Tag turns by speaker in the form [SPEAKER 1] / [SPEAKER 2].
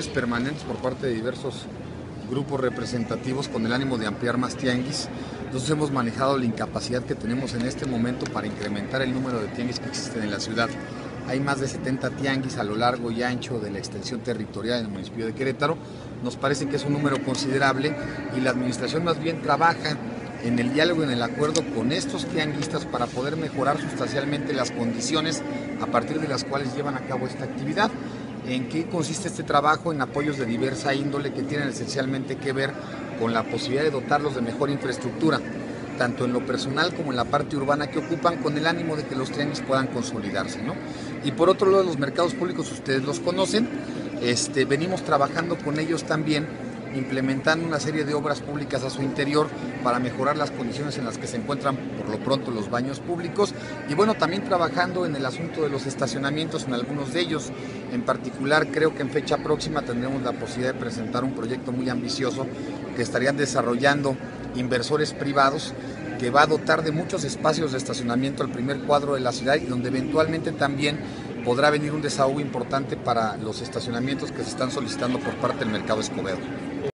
[SPEAKER 1] acciones permanentes por parte de diversos grupos representativos con el ánimo de ampliar más tianguis. Entonces hemos manejado la incapacidad que tenemos en este momento para incrementar el número de tianguis que existen en la ciudad. Hay más de 70 tianguis a lo largo y ancho de la extensión territorial del municipio de Querétaro. Nos parece que es un número considerable y la administración más bien trabaja en el diálogo y en el acuerdo con estos tianguistas para poder mejorar sustancialmente las condiciones a partir de las cuales llevan a cabo esta actividad. ¿En qué consiste este trabajo? En apoyos de diversa índole que tienen esencialmente que ver con la posibilidad de dotarlos de mejor infraestructura, tanto en lo personal como en la parte urbana que ocupan, con el ánimo de que los tianguis puedan consolidarse, ¿no? Y por otro lado, los mercados públicos, ustedes los conocen, venimos trabajando con ellos también, implementando una serie de obras públicas a su interior para mejorar las condiciones en las que se encuentran por lo pronto los baños públicos y bueno, también trabajando en el asunto de los estacionamientos en algunos de ellos. En particular, creo que en fecha próxima tendremos la posibilidad de presentar un proyecto muy ambicioso que estarían desarrollando inversores privados, que va a dotar de muchos espacios de estacionamiento al primer cuadro de la ciudad y donde eventualmente también podrá venir un desahogo importante para los estacionamientos que se están solicitando por parte del Mercado Escobedo.